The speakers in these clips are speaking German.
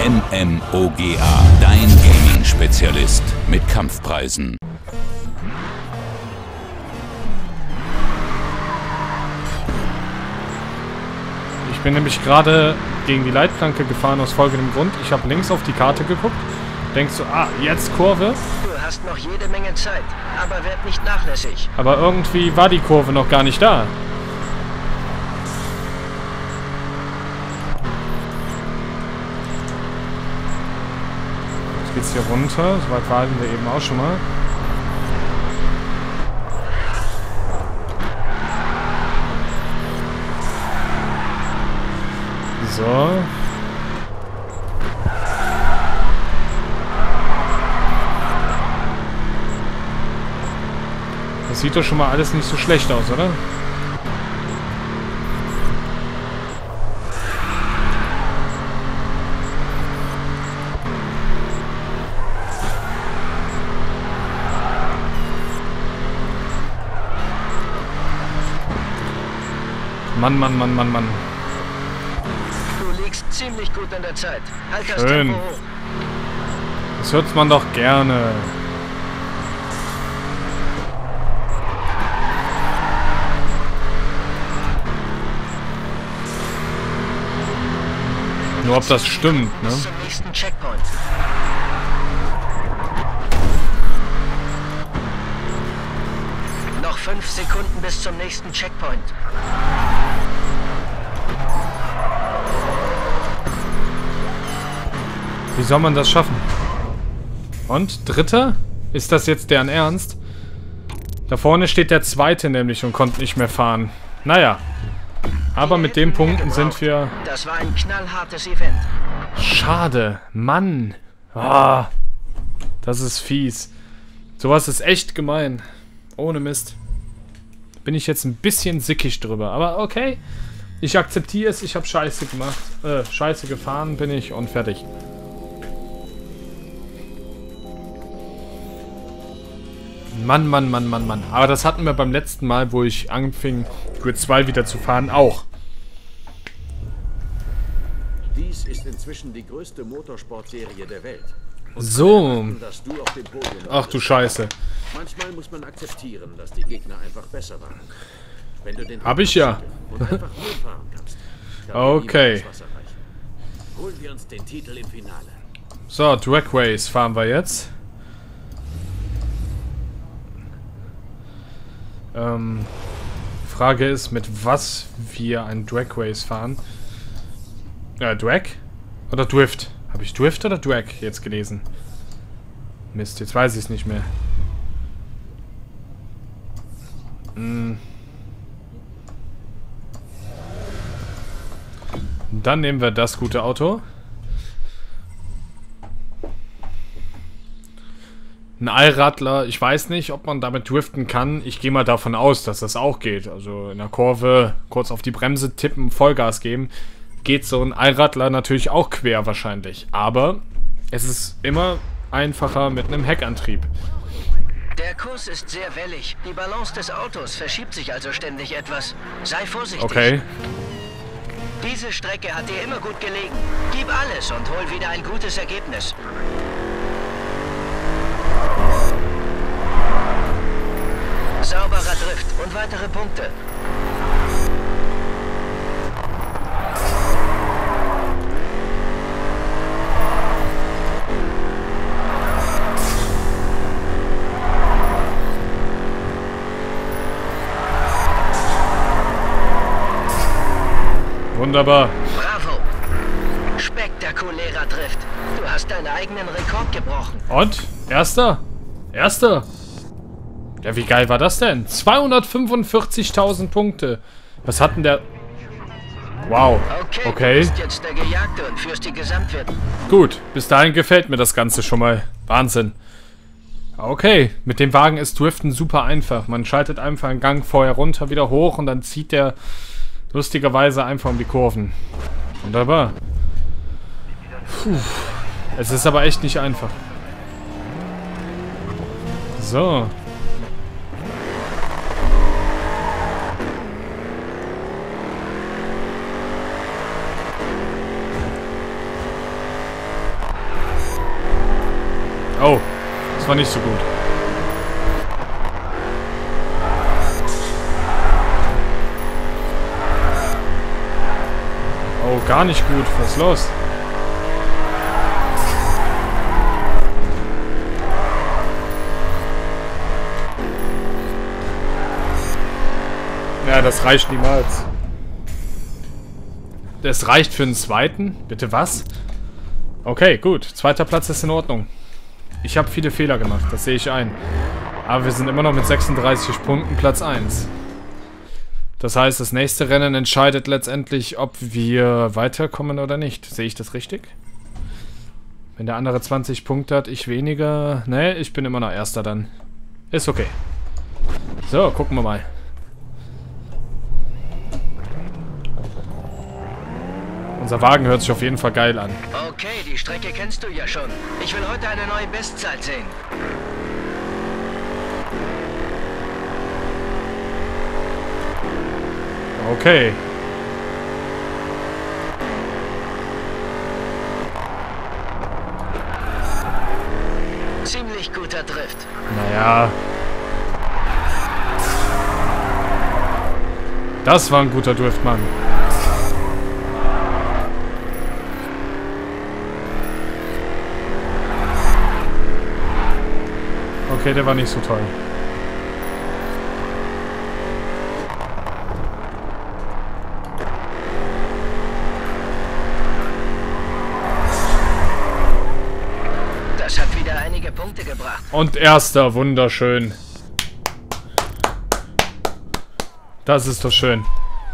MMOGA, dein Gaming-Spezialist mit Kampfpreisen. Ich bin nämlich gerade gegen die Leitplanke gefahren aus folgendem Grund. Ich habe links auf die Karte geguckt. Denkst du, jetzt Kurve? Du hast noch jede Menge Zeit, aber werd nicht nachlässig. Aber irgendwie war die Kurve noch gar nicht da. Jetzt geht's hier runter. So weit waren wir eben auch schon mal. So. Das sieht doch schon mal alles nicht so schlecht aus, oder? Mann, Mann, Mann, Mann, Mann. Du liegst ziemlich gut in der Zeit. Halt das Schön. Tempo hoch. Das hört man doch gerne. Nur ob das stimmt, ne? Bis zum nächsten Checkpoint. Noch 5 Sekunden bis zum nächsten Checkpoint. Wie soll man das schaffen? Und? Dritter? Ist das jetzt deren Ernst? Da vorne steht der Zweite nämlich und konnte nicht mehr fahren. Naja. Aber mit den Punkten sind wir... Das war ein knallhartes Event. Schade. Mann. Ah, das ist fies. Sowas ist echt gemein. Ohne Mist. Bin ich jetzt ein bisschen sickig drüber. Aber okay. Ich akzeptiere es. Ich habe Scheiße gemacht. Scheiße gefahren bin ich und fertig. Mann, Mann, Mann, Mann, Mann. Aber das hatten wir beim letzten Mal, wo ich anfing, Grid 2 wieder zu fahren, auch. Dies ist inzwischen die größte Motorsportserie der Welt. So. Dass du auf dem Podium Ach du Scheiße. Manchmal muss man akzeptieren, dass die Gegner einfach besser waren. Wenn du den Hab ich ja. und einfach nur fahren kannst, kann Okay. dir das Wasser reichen. Holen wir uns den Titel im Finale. So, Drag Race fahren wir jetzt. Frage ist, mit was wir ein Drag Race fahren. Drag? Oder Drift? Habe ich Drift oder Drag jetzt gelesen? Mist, jetzt weiß ich es nicht mehr. Dann nehmen wir das gute Auto. Ein Allradler, ich weiß nicht, ob man damit driften kann. Ich gehe mal davon aus, dass das auch geht. Also in der Kurve kurz auf die Bremse tippen, Vollgas geben. Geht so ein Allradler natürlich auch quer wahrscheinlich. Aber es ist immer einfacher mit einem Heckantrieb. Der Kurs ist sehr wellig. Die Balance des Autos verschiebt sich also ständig etwas. Sei vorsichtig. Okay. Diese Strecke hat dir immer gut gelegen. Gib alles und hol wieder ein gutes Ergebnis. Sauberer Drift und weitere Punkte. Wunderbar. Bravo. Spektakulärer Drift. Du hast deinen eigenen Rekord gebrochen. Und? Erster? Erster? Ja, wie geil war das denn? 245.000 Punkte. Was hat denn der... Wow. Okay. Du bist jetzt der Gejagte und führst die Gesamtwertung. Gut, bis dahin gefällt mir das Ganze schon mal. Wahnsinn. Okay, mit dem Wagen ist Driften super einfach. Man schaltet einfach einen Gang vorher runter, wieder hoch und dann zieht der lustigerweise einfach um die Kurven. Wunderbar. Puh. Es ist aber echt nicht einfach. So. Oh, das war nicht so gut. Oh, gar nicht gut. Was ist los? Ja, das reicht niemals. Das reicht für einen zweiten? Bitte was? Okay, gut. Zweiter Platz ist in Ordnung. Ich habe viele Fehler gemacht, das sehe ich ein. Aber wir sind immer noch mit 36 Punkten Platz 1. Das heißt, das nächste Rennen entscheidet letztendlich, ob wir weiterkommen oder nicht. Sehe ich das richtig? Wenn der andere 20 Punkte hat, ich weniger. Ne, ich bin immer noch Erster dann. Ist okay. So, gucken wir mal. Unser Wagen hört sich auf jeden Fall geil an. Okay, die Strecke kennst du ja schon. Ich will heute eine neue Bestzeit sehen. Okay. Ziemlich guter Drift. Naja. Das war ein guter Drift, Mann. Okay, der war nicht so toll. Das hat wieder einige Punkte gebracht. Und Erster, wunderschön. Das ist doch schön.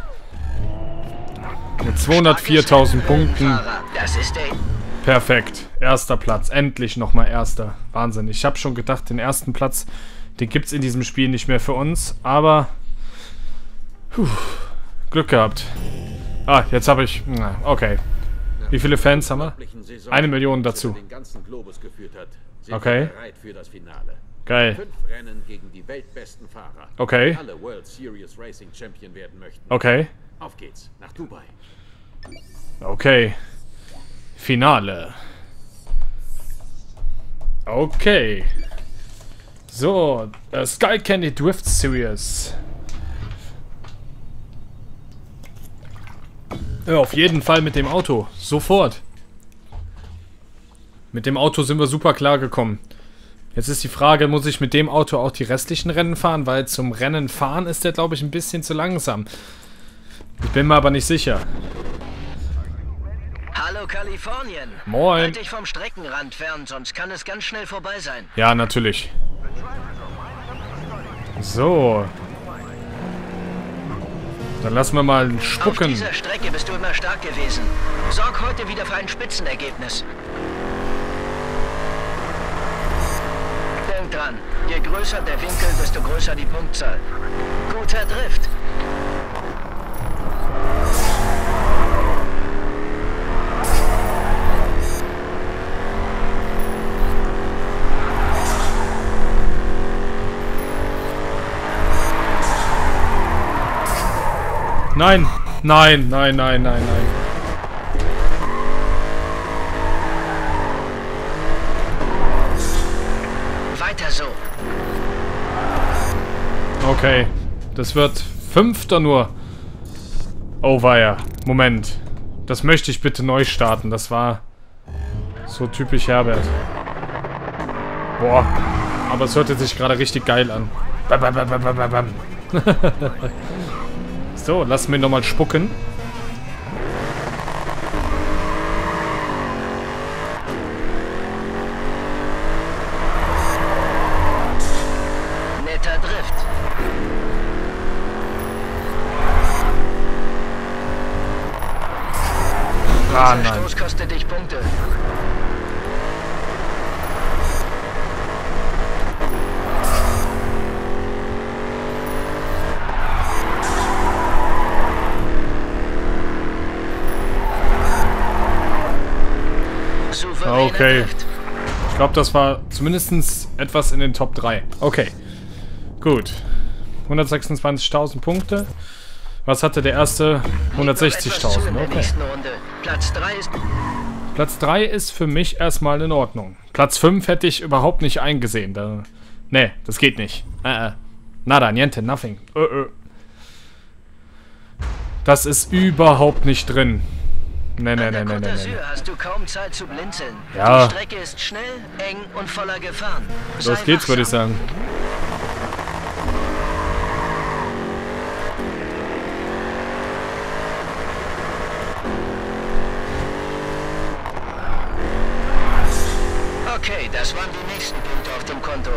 Mit 204.000 Punkten. Das ist der... Perfekt. Erster Platz. Endlich nochmal Erster. Wahnsinn. Ich habe schon gedacht, den ersten Platz, den gibt es in diesem Spiel nicht mehr für uns. Aber... Glück gehabt. Ah, jetzt habe ich... Okay. Wie viele Fans haben wir? 1 Million dazu. Okay. Geil. 5 Rennen gegen die weltbesten Fahrer. Okay. Alle World Series Racing Champion werden möchten. Okay. Auf geht's, nach Dubai. Okay. Finale. Okay. So, Sky Candy Drift Series. Ja, auf jeden Fall mit dem Auto. Sofort. Mit dem Auto sind wir super klar gekommen. Jetzt ist die Frage, muss ich mit dem Auto auch die restlichen Rennen fahren? Weil zum Rennen fahren ist der, glaube ich, ein bisschen zu langsam. Ich bin mir aber nicht sicher. Hallo Kalifornien. Moin. Halt dich vom Streckenrand fern, sonst kann es ganz schnell vorbei sein. Ja, natürlich. So. Dann lassen wir mal spucken. Auf dieser Strecke bist du immer stark gewesen. Sorg heute wieder für ein Spitzenergebnis. Denk dran, je größer der Winkel, desto größer die Punktzahl. Guter Drift. Nein, nein, nein, nein, nein, nein. Weiter so. Okay, das wird 5. nur. Oh weia, Moment. Das möchte ich bitte neu starten. Das war so typisch Herbert. Boah, aber es hörte sich gerade richtig geil an. Bam, bam, bam, bam, bam, bam. So, lassen wir nochmal spucken. Netter Drift. Ah, Dieser nein. Stoß kostet dich Punkte. Souveräner Okay. Drift. Ich glaube, das war zumindest etwas in den Top 3. Okay. Gut. 126.000 Punkte. Was hatte der erste? 160.000. Okay. Platz 3 ist... Platz 3 ist für mich erstmal in Ordnung. Platz 5 hätte ich überhaupt nicht eingesehen. Nee, das geht nicht. Nada, niente, nothing. Das ist überhaupt nicht drin. Nee. Hast du kaum Zeit zu blinzeln. Ja. Die Strecke ist schnell, eng und voller Gefahren. Los geht's, würde ich sagen. Okay, das waren die nächsten Punkte auf dem Konto.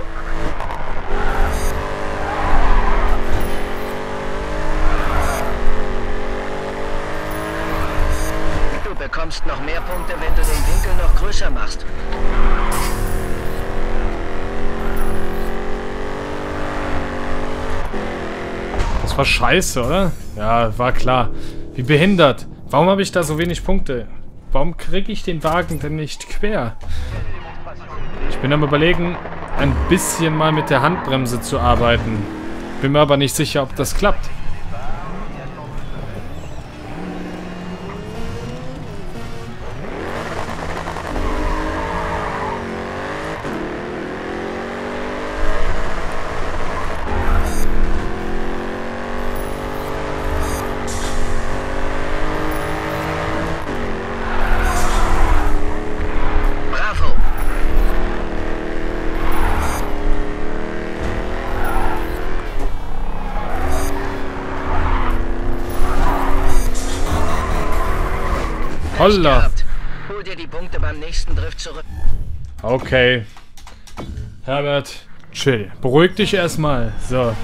Du bekommst noch mehr Punkte, wenn du den Winkel noch größer machst. Das war scheiße, oder? Ja, war klar. Wie behindert. Warum habe ich da so wenig Punkte? Warum kriege ich den Wagen denn nicht quer? Ich bin am Überlegen, ein bisschen mal mit der Handbremse zu arbeiten. Bin mir aber nicht sicher, ob das klappt. Holla. Hol dir die Punkte beim nächsten Drift zurück. Okay. Herbert, chill. Beruhig dich erstmal. So.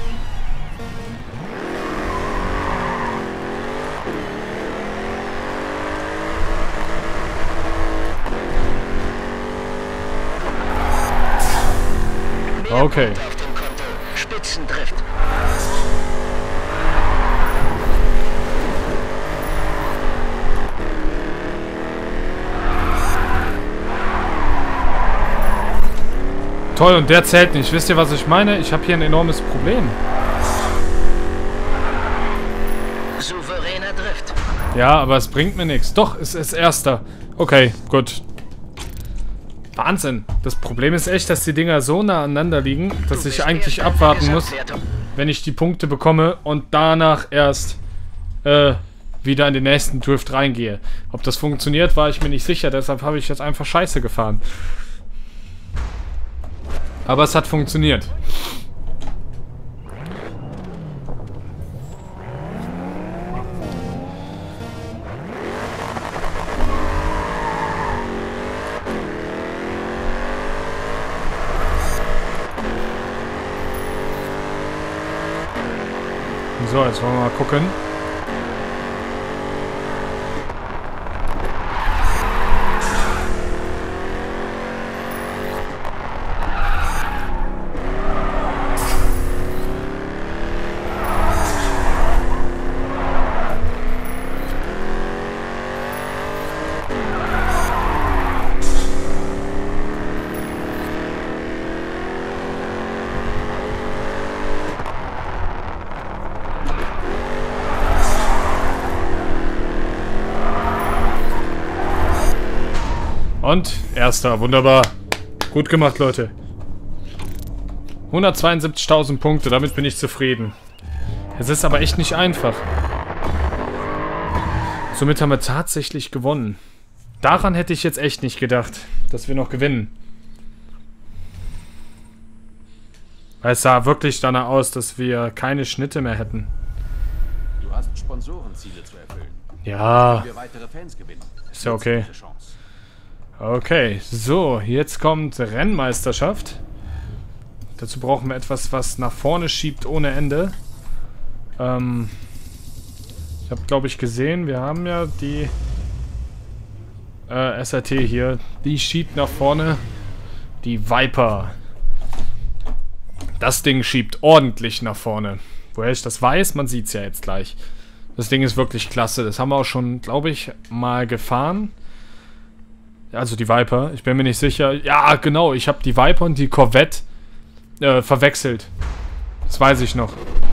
Okay. Punkte auf dem Konto. Spitzendrift. Toll, und der zählt nicht. Wisst ihr, was ich meine? Ich habe hier ein enormes Problem. Souveräner Drift. Ja, aber es bringt mir nichts. Doch, es ist Erster. Okay, gut. Wahnsinn. Das Problem ist echt, dass die Dinger so nah aneinander liegen, dass ich eigentlich abwarten muss, wenn ich die Punkte bekomme und danach erst wieder in den nächsten Drift reingehe. Ob das funktioniert, war ich mir nicht sicher. Deshalb habe ich jetzt einfach Scheiße gefahren. Aber es hat funktioniert. So, jetzt wollen wir mal gucken. Und Erster, wunderbar. Gut gemacht, Leute. 172.000 Punkte, damit bin ich zufrieden. Es ist aber echt nicht einfach. Somit haben wir tatsächlich gewonnen. Daran hätte ich jetzt echt nicht gedacht, dass wir noch gewinnen. Weil es sah wirklich danach aus, dass wir keine Schnitte mehr hätten. Du hast Sponsorenziele zu erfüllen. Ja, Wenn wir weitere Fans gewinnen, ist ja okay. diese Chance. Okay, so, jetzt kommt Rennmeisterschaft. Dazu brauchen wir etwas, was nach vorne schiebt ohne Ende. Ich habe, glaube ich, gesehen, wir haben ja die SRT hier. Die schiebt nach vorne. Die Viper. Das Ding schiebt ordentlich nach vorne. Woher ich das weiß, man sieht es ja jetzt gleich. Das Ding ist wirklich klasse. Das haben wir auch schon, glaube ich, mal gefahren. Also die Viper, ich bin mir nicht sicher. Ja, genau, ich habe die Viper und die Corvette verwechselt. Das weiß ich noch.